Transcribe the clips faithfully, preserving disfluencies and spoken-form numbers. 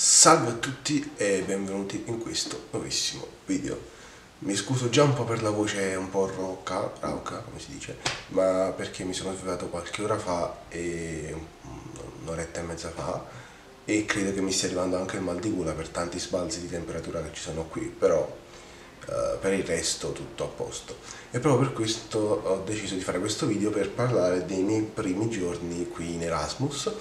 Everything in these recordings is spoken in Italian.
Salve a tutti e benvenuti in questo nuovissimo video. Mi scuso già un po' per la voce un po' rauca, rauca come si dice, ma perché mi sono svegliato qualche ora fa e un'oretta e mezza fa e credo che mi stia arrivando anche il mal di gola per tanti sbalzi di temperatura che ci sono qui, però Uh, per il resto tutto a posto. E proprio per questo ho deciso di fare questo video per parlare dei miei primi giorni qui in Erasmus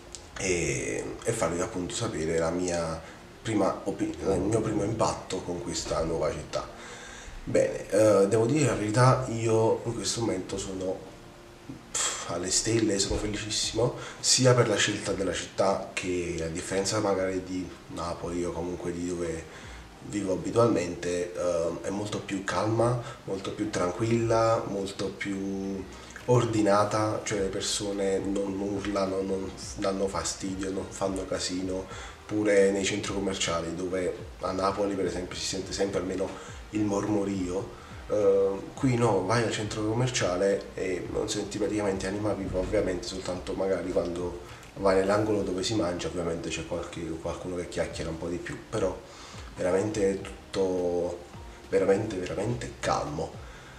e, e farvi appunto sapere la mia prima il mio primo impatto con questa nuova città. Bene, uh, devo dire la verità, io in questo momento sono pff, alle stelle, sono felicissimo sia per la scelta della città che, a differenza magari di Napoli o comunque di dove vivo abitualmente, uh, è molto più calma, molto più tranquilla, molto più ordinata, cioè le persone non urlano, non danno fastidio, non fanno casino, pure nei centri commerciali dove a Napoli per esempio si sente sempre almeno il mormorio. Uh, qui no, vai al centro commerciale e non senti praticamente anima viva, ovviamente soltanto magari quando vai nell'angolo dove si mangia, ovviamente c'è qualche, qualcuno che chiacchiera un po' di più, però veramente tutto veramente veramente calmo.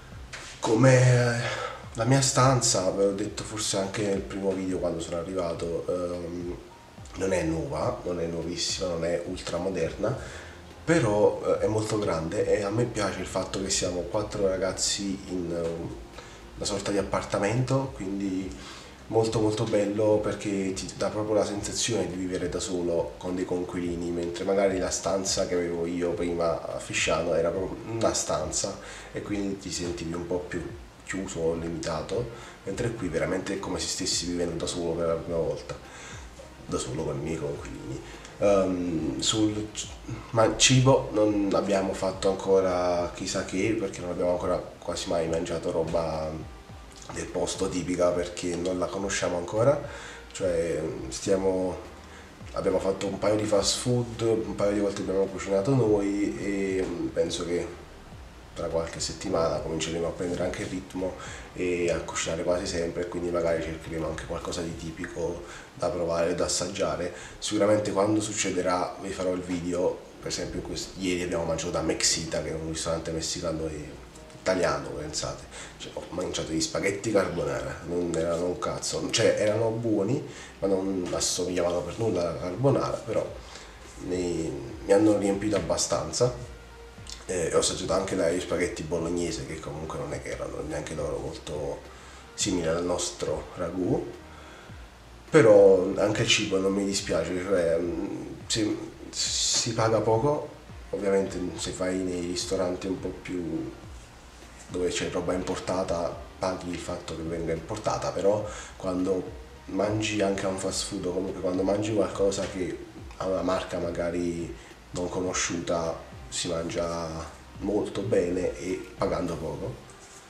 Come la mia stanza, avevo detto forse anche nel primo video quando sono arrivato, ehm, non è nuova, non è nuovissima, non è ultra moderna, però eh, è molto grande e a me piace il fatto che siamo quattro ragazzi in uh, una sorta di appartamento, quindi molto molto bello perché ti dà proprio la sensazione di vivere da solo con dei coinquilini, mentre magari la stanza che avevo io prima a Fisciano era proprio una stanza e quindi ti sentivi un po' più chiuso o limitato, mentre qui veramente è come se stessi vivendo da solo per la prima volta, da solo con i miei coinquilini. Um, sul ma cibo non abbiamo fatto ancora chissà che, perché non abbiamo ancora quasi mai mangiato roba del posto tipica perché non la conosciamo ancora, cioè stiamo abbiamo fatto un paio di fast food, un paio di volte abbiamo cucinato noi e penso che tra qualche settimana cominceremo a prendere anche il ritmo e a cucinare quasi sempre, e quindi magari cercheremo anche qualcosa di tipico da provare, da assaggiare. Sicuramente quando succederà vi farò il video, per esempio ieri abbiamo mangiato da Mexita, che è un ristorante messicano e italiano, pensate, cioè, ho mangiato gli spaghetti carbonara, non erano un cazzo, cioè erano buoni ma non assomigliavano per nulla alla carbonara, però mi, mi hanno riempito abbastanza. Eh, ho assaggiato anche gli spaghetti bolognese, che comunque non è che erano neanche loro molto simili al nostro ragù, però anche il cibo non mi dispiace, cioè, si, si paga poco, ovviamente se fai nei ristoranti un po' più dove c'è roba importata paghi il fatto che venga importata, però quando mangi anche a un fast food o comunque quando mangi qualcosa che ha una marca magari non conosciuta si mangia molto bene e pagando poco.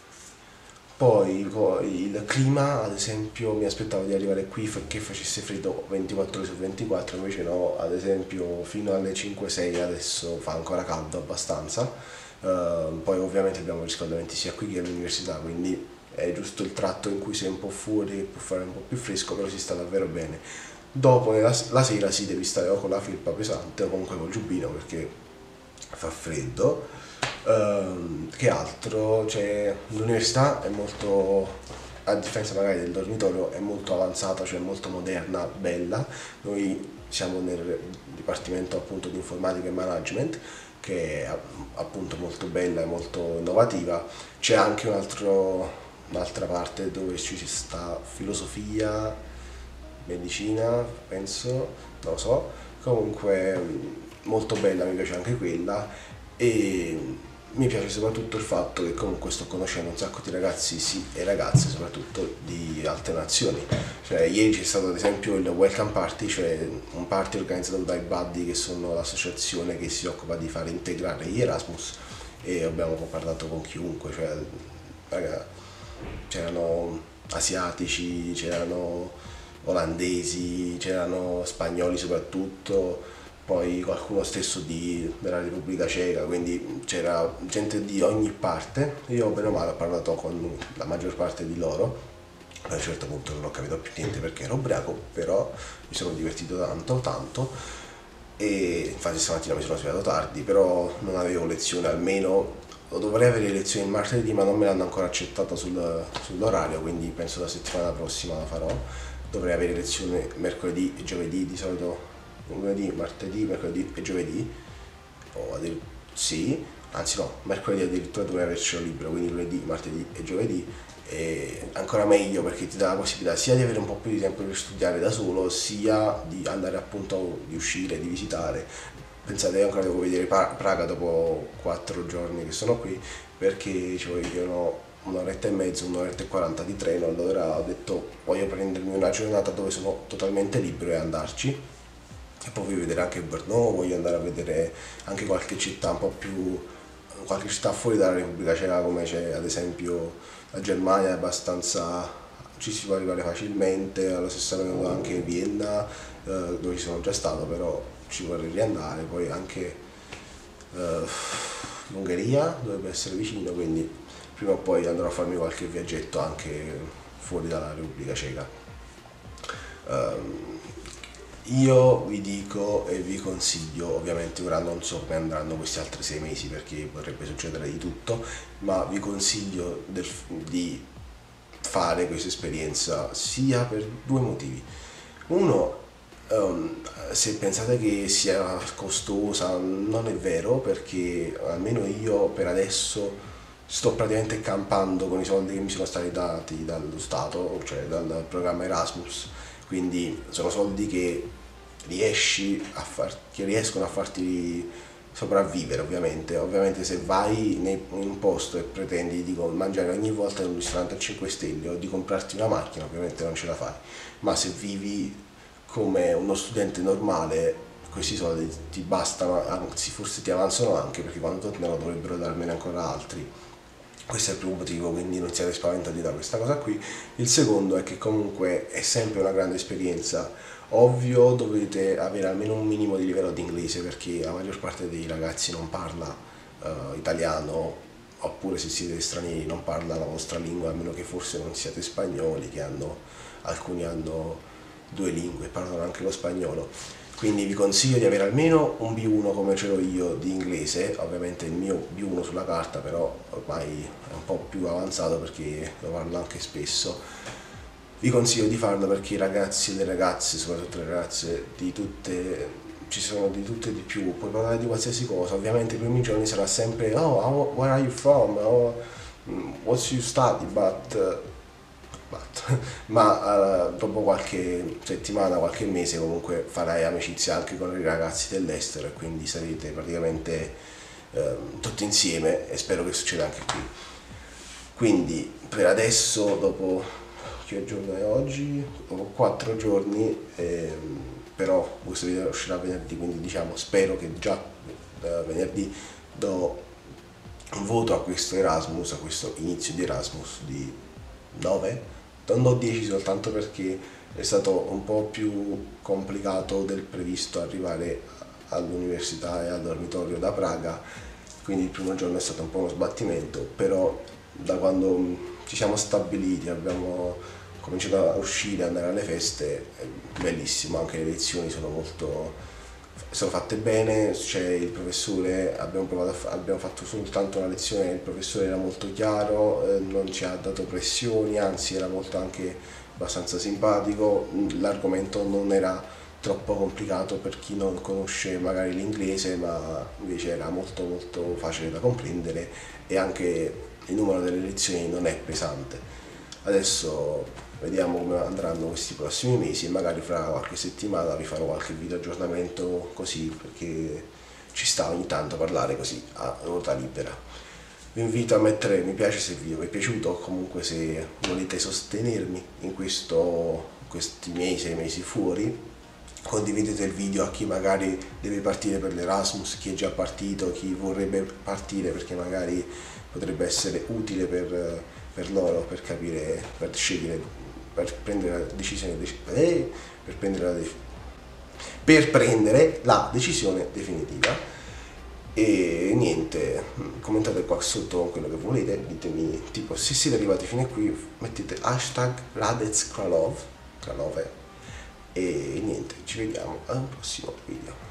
Poi il clima, ad esempio, mi aspettavo di arrivare qui che facesse freddo ventiquattro ore su ventiquattro, invece no, ad esempio fino alle cinque sei adesso fa ancora caldo abbastanza. Uh, poi ovviamente abbiamo riscaldamenti sia qui che all'università, quindi è giusto il tratto in cui sei un po' fuori che può fare un po' più fresco, però si sta davvero bene. Dopo nella, la sera si devi stare o con la felpa pesante o comunque col giubbino perché fa freddo. Uh, che altro? Cioè, l'università è molto, a differenza magari del dormitorio, è molto avanzata, cioè molto moderna, bella. Noi siamo nel dipartimento appunto di informatica e management, che è appunto molto bella e molto innovativa. C'è anche un altro, un'altra parte dove ci sta filosofia, medicina, penso, non lo so, comunque molto bella, mi piace anche quella, e mi piace soprattutto il fatto che comunque sto conoscendo un sacco di ragazzi sì, e ragazze soprattutto di altre nazioni. Cioè, ieri c'è stato ad esempio il welcome party, cioè un party organizzato dai Buddy, che sono l'associazione che si occupa di fare integrare gli Erasmus, e abbiamo parlato con chiunque, cioè, raga, c'erano asiatici, c'erano olandesi, c'erano spagnoli soprattutto, poi qualcuno stesso di, della Repubblica Ceca, quindi c'era gente di ogni parte. Io bene o male ho parlato con la maggior parte di loro, a un certo punto non ho capito più niente perché ero ubriaco, però mi sono divertito tanto tanto. e infatti stamattina mi sono svegliato tardi, però non avevo lezione, almeno dovrei avere lezioni il martedì, ma non me l'hanno ancora accettata sul, sull'orario, quindi penso la settimana prossima la farò. Dovrei avere lezione mercoledì e giovedì, di solito lunedì, martedì, mercoledì e giovedì, o addirittura sì, anzi no, mercoledì addirittura dovrei avercelo libero, quindi lunedì, martedì e giovedì. E ancora meglio perché ti dà la possibilità sia di avere un po' più di tempo per studiare da solo, sia di andare appunto, di uscire, di visitare. Pensate, io ancora devo vedere Praga dopo quattro giorni che sono qui, perché ci vogliono un'oretta e mezza, un'oretta e quaranta di treno. Allora ho detto voglio prendermi una giornata dove sono totalmente libero e andarci, e poi voglio vedere anche Brno, voglio andare a vedere anche qualche città un po' più, qualche città fuori dalla Repubblica Ceca, come c'è ad esempio la Germania, è abbastanza, ci si può arrivare facilmente, allo stesso modo anche Vienna, eh, dove ci sono già stato, però ci vorrei riandare. Poi anche eh, l'Ungheria dovrebbe essere vicino, quindi prima o poi andrò a farmi qualche viaggetto anche fuori dalla Repubblica Ceca. Um, io vi dico e vi consiglio, ovviamente ora non so come andranno questi altri sei mesi perché potrebbe succedere di tutto, ma vi consiglio del, di fare questa esperienza sia per due motivi. Uno, um, se pensate che sia costosa, non è vero, perché almeno io per adesso sto praticamente campando con i soldi che mi sono stati dati dallo Stato, cioè dal programma Erasmus, quindi sono soldi che riesci a far, che riescono a farti sopravvivere. Ovviamente ovviamente se vai in un posto e pretendi di mangiare ogni volta in un ristorante a cinque stelle o di comprarti una macchina, ovviamente non ce la fai, ma se vivi come uno studente normale questi soldi ti bastano, anzi forse ti avanzano anche, perché quando tornano dovrebbero darmene ancora altri. Questo è il primo motivo, quindi non siate spaventati da questa cosa qui. Il secondo è che comunque è sempre una grande esperienza. Ovvio dovete avere almeno un minimo di livello di inglese, perché la maggior parte dei ragazzi non parla uh, italiano, oppure se siete stranieri non parla la vostra lingua, a meno che forse non siate spagnoli, che hanno, alcuni hanno due lingue, parlano anche lo spagnolo. Quindi vi consiglio di avere almeno un B uno come ce l'ho io di inglese, ovviamente il mio B uno sulla carta però ormai è un po' più avanzato perché lo parlo anche spesso. Vi consiglio di farlo perché i ragazzi e le ragazze, soprattutto le ragazze, di tutte, ci sono di tutte e di più, puoi parlare di qualsiasi cosa. Ovviamente i primi giorni sarà sempre oh, where are you from, oh, what's you study, but... ma uh, dopo qualche settimana, qualche mese comunque farai amicizia anche con i ragazzi dell'estero e quindi sarete praticamente uh, tutti insieme, e spero che succeda anche qui. Quindi per adesso, dopo che giorno è oggi? Dopo quattro giorni, ehm, però questo video uscirà venerdì, quindi diciamo spero che già uh, venerdì do un voto a questo Erasmus, a questo inizio di Erasmus di nove. Non do dieci soltanto perché è stato un po' più complicato del previsto arrivare all'università e al dormitorio da Praga, quindi il primo giorno è stato un po' uno sbattimento, però da quando ci siamo stabiliti, abbiamo cominciato a uscire, ad andare alle feste, è bellissimo, anche le lezioni sono molto... sono fatte bene, c'è il professore, abbiamo, provato a fa- abbiamo fatto soltanto una lezione, il professore era molto chiaro, eh, non ci ha dato pressioni, anzi era molto anche abbastanza simpatico, l'argomento non era troppo complicato per chi non conosce magari l'inglese, ma invece era molto molto facile da comprendere e anche il numero delle lezioni non è pesante. Adesso vediamo come andranno questi prossimi mesi e magari fra qualche settimana vi farò qualche video aggiornamento così, perché ci sta ogni tanto parlare così a ruota libera. Vi invito a mettere mi piace se il video vi è piaciuto, o comunque se volete sostenermi in questo, questi miei sei mesi fuori. Condividete il video a chi magari deve partire per l'Erasmus, chi è già partito, chi vorrebbe partire, perché magari potrebbe essere utile per, per loro, per capire, per scegliere, per prendere la decisione, eh, per, prendere la per prendere la decisione definitiva. E niente, commentate qua sotto quello che volete, ditemi tipo se siete arrivati fino a qui, mettete hashtag Radec Kralov, Kralove, e niente, ci vediamo al prossimo video.